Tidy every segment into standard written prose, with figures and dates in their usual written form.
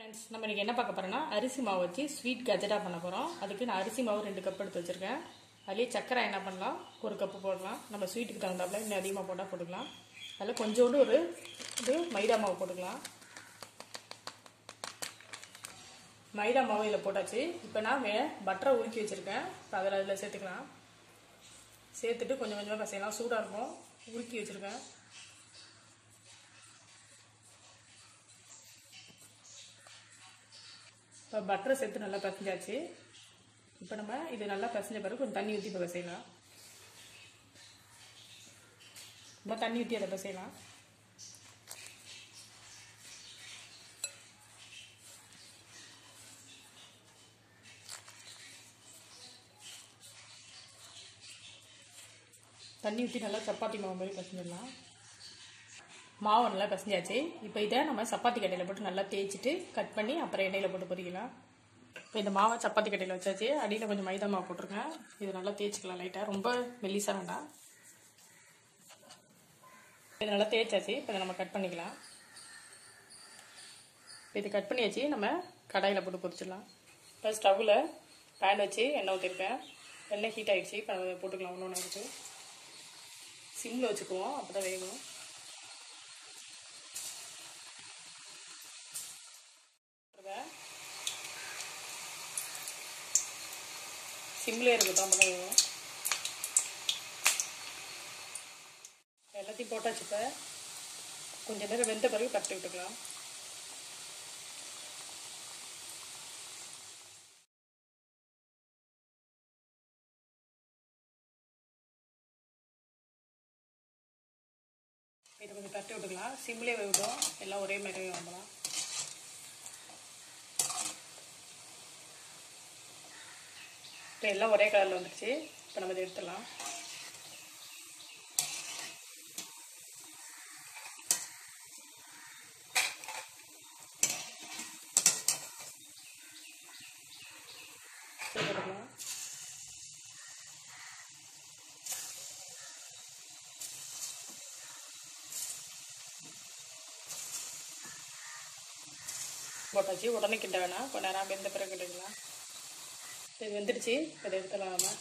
Friends நம்ம இன்னைக்கு என்ன பார்க்க போறோம்னா அரிசி மாவு வச்சு ஸ்வீட் கஜடா பண்ண போறோம். அதுக்கு நான் அரிசி மாவு 2 கப் எடுத்து வச்சிருக்கேன். அதுலயே சக்கரை என்ன பண்ணலாம் 1 கப் போடலாம். நம்ம ஸ்வீட்டுக்கு தகுந்தாப்ல இன்னும் அதிகமாக போட்டா போட்டுக்கலாம். அதுல கொஞ்சோண்டு ஒரு மைதா மாவு போட்டுக்கலாம். மைதா மாவு இதில் போட்டாச்சு. இப்போ நான் பட்டரை உருக்கி வச்சிருக்கேன். இப்போ அதில் சேர்த்துக்கலாம். சேர்த்துட்டு கொஞ்சம் கொஞ்சமாக பசையலாம். சூடாக இருக்கும். உருக்கி வச்சிருக்கேன். இப்போ பட்டரை சேர்த்து நல்லா பசைஞ்சாச்சு. இப்போ நம்ம இது நல்லா பசைஞ்ச பிறகு கொஞ்சம் தண்ணி ஊற்றி இப்போ பசையலாம். இப்போ தண்ணி ஊற்றி அதை பசையலாம். தண்ணி ஊற்றி நல்லா சப்பாத்தி மாவு மாதிரி பசஞ்சிடலாம். மாவு நல்லா பசஞ்சாச்சு. இப்போ இதை நம்ம சப்பாத்தி கட்டையில் போட்டு நல்லா தேய்ச்சிட்டு கட் பண்ணி அப்புறம் எண்ணெயில் போட்டு பொரிக்கலாம். இப்போ இந்த மாவை சப்பாத்தி கட்டையில் வச்சாச்சு. அடியில் கொஞ்சம் மைதா மாவு போட்டிருக்கேன். இது நல்லா தேய்ச்சிக்கலாம் லைட்டாக, ரொம்ப மெல்லிசாக வேண்டாம். இது நல்லா தேய்ச்சாச்சு. இப்போ இதை நம்ம கட் பண்ணிக்கலாம். இப்போ இது கட் பண்ணியாச்சு. நம்ம கடாயில் போட்டு பொரிச்சிடலாம். இப்போ ஸ்டவ்வில் பேன் வச்சு எண்ணெய் ஊற்றிருக்கேன். எண்ணெய் ஹீட் ஆகிடுச்சு. இப்போ அதை போட்டுக்கலாம். ஒன்று ஒன்று இருக்குது. சிம்மில் வச்சுக்குவோம், அப்போ தான் வேகும். சிம்மிலே இருக்கட்டும், அப்போ தான் வேகும். எல்லாத்தையும் போட்டாச்சு. இப்போ கொஞ்சம் நேரம் வெந்த பிறகு தட்டி விட்டுக்கலாம். இதை கொஞ்சம் தட்டி விட்டுக்கலாம். சிம்மிலே வேகட்டும், எல்லாம் ஒரே மாதிரி வாங்கலாம். இப்போ எல்லாம் ஒரே கலரில் வந்துடுச்சு. இப்போ நம்ம இதை எடுத்துடலாம். போட்டாச்சு. உடனே கிட்ட வேணாம், கொஞ்ச நேரம் வெந்த பிறகு கிட்டக்கலாம். இது வெந்துடுச்சு. இதை எடுத்துடலாம். நம்ம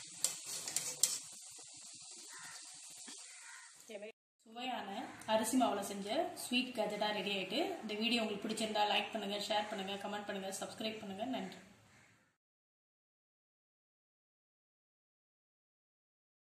சுவையான அரிசி மாவில் செஞ்ச ஸ்வீட் கஜடா ரெடி ஆகிட்டு. இந்த வீடியோ உங்களுக்கு பிடிச்சிருந்தா லைக் பண்ணுங்கள், ஷேர் பண்ணுங்கள், கமெண்ட் பண்ணுங்கள், சப்ஸ்கிரைப் பண்ணுங்கள். நன்றி.